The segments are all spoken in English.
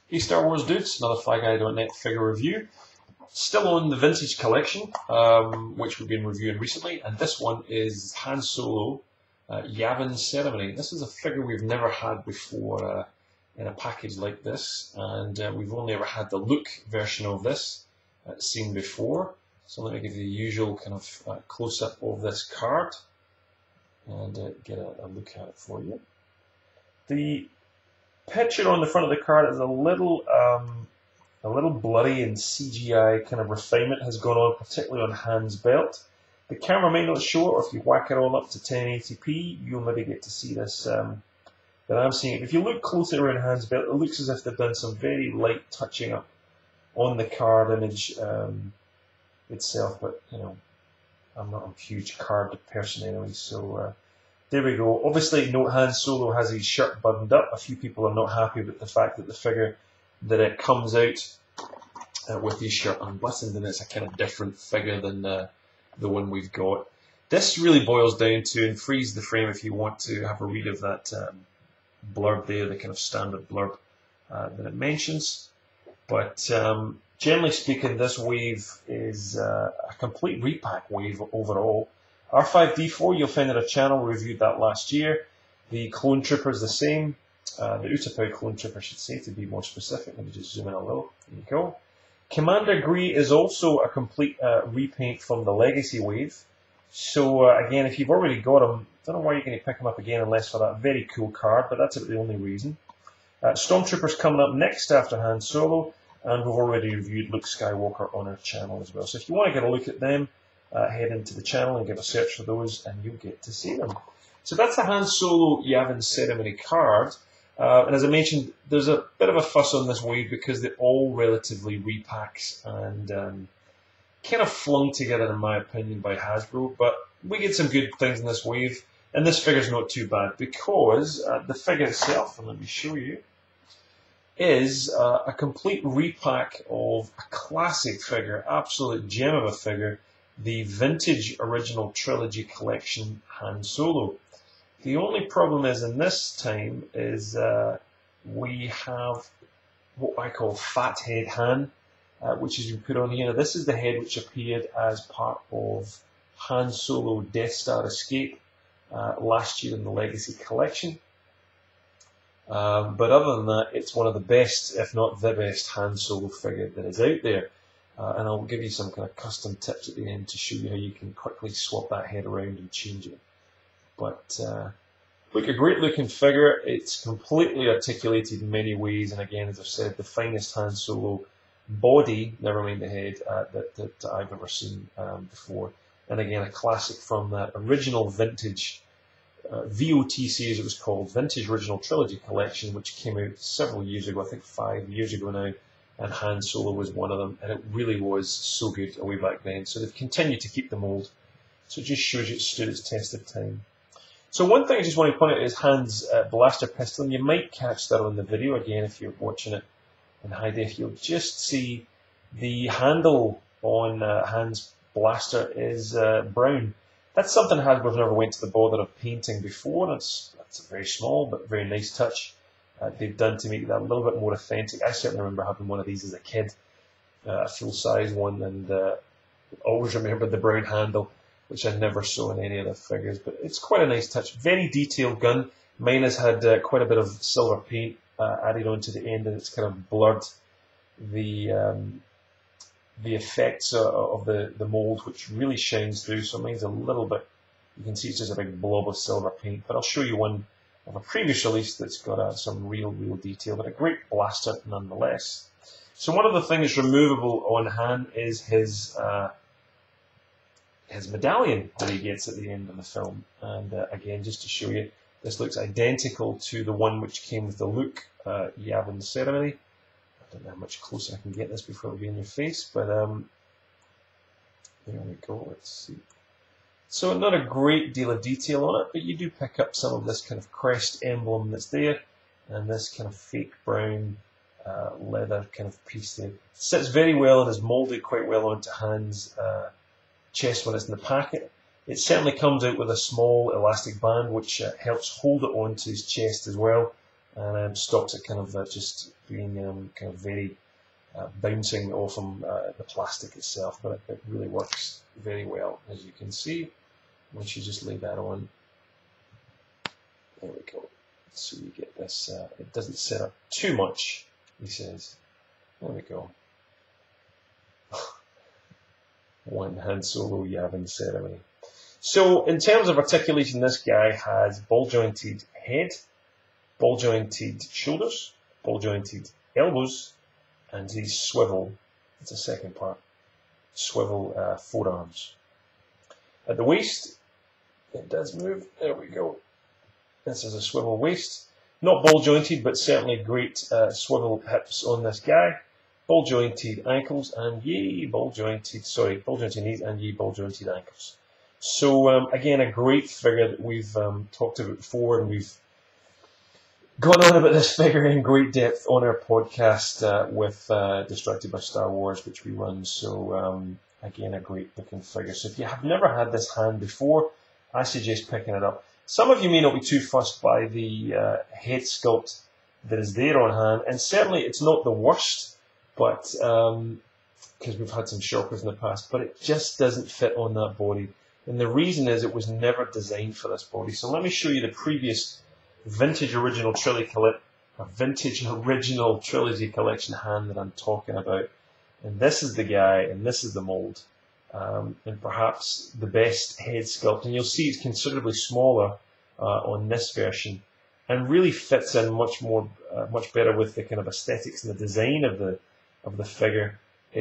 Hey Star Wars dudes, another FlyGuy.net figure review. Still on the vintage collection, which we've been reviewing recently, and this one is Han Solo Yavin Ceremony. This is a figure we've never had before in a package like this, and we've only ever had the Luke version of this seen before. So let me give you the usual kind of close-up of this card and get a look at it for you. The picture on the front of the card is a little bloody, and CGI kind of refinement has gone on, particularly on Han's belt. The camera may not show it, or if you whack it all up to 1080p, you'll maybe get to see this. But I'm seeing it. If you look closely around Han's belt, it looks as if they've done some very light touching up on the card image itself. But you know, I'm not a huge card person anyway, so. There we go. Obviously, note Han Solo has his shirt buttoned up. A few people are not happy with the fact that the figure that it comes out with his shirt unbuttoned, and it's a kind of different figure than the one we've got. This really boils down to, and freeze the frame if you want to have a read of that blurb there, the kind of standard blurb that it mentions. But generally speaking, this wave is a complete repack wave overall. R5-D4, you'll find in a channel, we reviewed that last year. The Clone Trooper is the same. The Utapau Clone Trooper, I should say, to be more specific. Let me just zoom in a little. There you go. Commander Gree is also a complete repaint from the Legacy wave. So, again, if you've already got him, I don't know why you're going to pick him up again unless for that very cool card, but that's about the only reason. Stormtrooper's coming up next after Han Solo, and we've already reviewed Luke Skywalker on our channel as well. So if you want to get a look at them, head into the channel and give a search for those, and you'll get to see them. So that's the Han Solo Yavin Ceremony card. And as I mentioned, there's a bit of a fuss on this wave because they're all relatively repacks and kind of flung together, in my opinion, by Hasbro. But we get some good things in this wave, and this figure's not too bad because the figure itself, and let me show you, is a complete repack of a classic figure, absolute gem of a figure, the vintage original trilogy collection Han Solo. The only problem is in this time is we have what I call Fat Head Han, which has been put on here. Now, this is the head which appeared as part of Han Solo Death Star Escape last year in the Legacy collection. But other than that, it's one of the best, if not the best, Han Solo figure that is out there. And I'll give you some kind of custom tips at the end to show you how you can quickly swap that head around and change it. But look, a great looking figure. It's completely articulated in many ways, and again, as I've said, the finest Han Solo body, never mind the head, that I've ever seen before. And again, a classic from that original vintage VOT series, it was called, Vintage Original Trilogy Collection, which came out several years ago, I think 5 years ago now. And Han Solo was one of them, and it really was so good way back then. So they've continued to keep the mold. So it just shows you it stood its test of time. So one thing I just want to point out is Han's blaster pistol, and you might catch that on the video again if you're watching it in high def. You'll just see the handle on Han's blaster is brown. That's something Hasbro's never went to the bother of painting before. That's a very small but very nice touch. They've done to make that a little bit more authentic. I certainly remember having one of these as a kid, a full-size one, and always remembered the brown handle, which I never saw in any of the figures. But it's quite a nice touch. Very detailed gun. Mine has had quite a bit of silver paint added onto the end, and it's kind of blurred the effects of the mold, which really shines through. So mine's a little bit, you can see it's just a big blob of silver paint. But I'll show you one of a previous release that's got some real detail, but a great blaster nonetheless. So one of the things removable on Han is his medallion that he gets at the end of the film. And again, just to show you, this looks identical to the one which came with the Luke Yavin Ceremony. I don't know how much closer I can get this before it'll be in your face, but there we go, let's see. So not a great deal of detail on it, but you do pick up some of this kind of crest emblem that's there, and this kind of fake brown leather kind of piece there. Sits very well and is molded quite well onto Han's chest when it's in the packet. It certainly comes out with a small elastic band which helps hold it onto his chest as well, and stops it kind of just being kind of very bouncing off the plastic itself, but it really works very well, as you can see. Once you just lay that on, there we go. So you get this, it doesn't set up too much, he says. There we go. One Han Solo Yavin ceremony. So in terms of articulation, this guy has ball jointed head, ball jointed shoulders, ball jointed elbows, and these swivel, it's the second part, swivel forearms. At the waist, it does move, there we go. This is a swivel waist, not ball jointed, but certainly great swivel hips on this guy. Ball jointed ankles and yay, ball jointed knees and yay, ball jointed ankles. So again, a great figure that we've talked about before, and we've gone on about this figure in great depth on our podcast with Distracted by Star Wars, which we run. So again, a great looking figure. So if you have never had this hand before, I suggest picking it up. Some of you may not be too fussed by the head sculpt that is there on hand, and certainly it's not the worst, but because we've had some shockers in the past, but it just doesn't fit on that body. And the reason is it was never designed for this body. So let me show you the previous vintage original trilogy collection hand that I'm talking about. And this is the guy, and this is the mold. And perhaps the best head sculpt. And you'll see it's considerably smaller on this version, and really fits in much better with the kind of aesthetics and the design of the figure.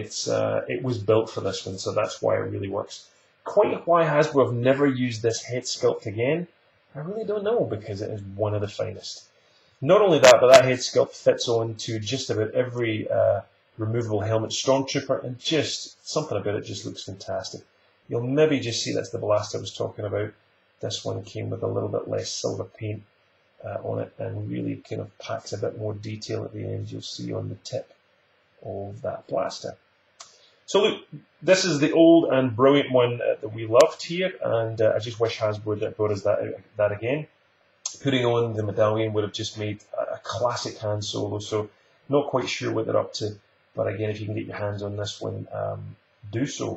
It was built for this one, so that's why it really works. Quite why Hasbro have never used this head sculpt again, I really don't know, because it is one of the finest. Not only that, but that head sculpt fits on to just about every removable helmet Stormtrooper, and just something about it just looks fantastic. You'll maybe just see that's the blaster I was talking about. This one came with a little bit less silver paint on it, and really kind of packs a bit more detail at the end. You'll see on the tip of that blaster. So look, this is the old and brilliant one that we loved here, and I just wish Hasbro had brought us that again. Putting on the medallion would have just made a classic Han Solo, so not quite sure what they're up to, but again, if you can get your hands on this one, do so.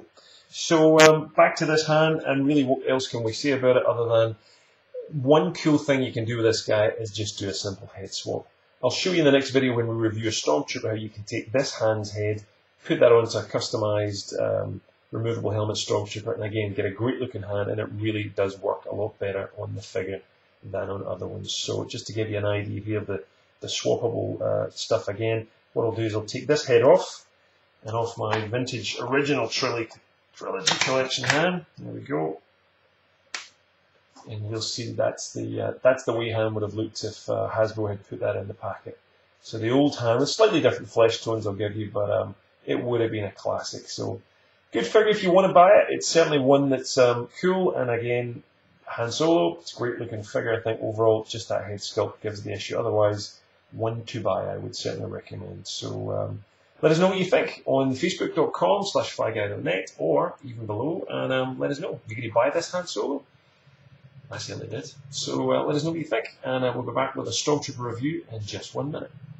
So back to this hand, and really what else can we say about it other than one cool thing you can do with this guy is just do a simple head swap. I'll show you in the next video when we review a Stormtrooper how you can take this hand's head, put that onto a customized removable helmet Stormtrooper, and again get a great looking hand, and it really does work a lot better on the figure than on other ones. So just to give you an idea here of the swappable stuff again, what I'll do is I'll take this head off, and off my vintage original trilogy collection hand. There we go. And you'll see that's the way hand would have looked if Hasbro had put that in the packet. So the old hand with slightly different flesh tones I'll give you, but it would have been a classic. So good figure if you want to buy it. It's certainly one that's cool, and again, Han Solo, it's a great looking figure. I think overall just that head sculpt gives the issue. Otherwise, one to buy I would certainly recommend. So let us know what you think on facebook.com/flyguy.net or even below, and let us know. Did you buy this Han Solo? I certainly did. So let us know what you think, and we'll be back with a Stormtrooper review in just 1 minute.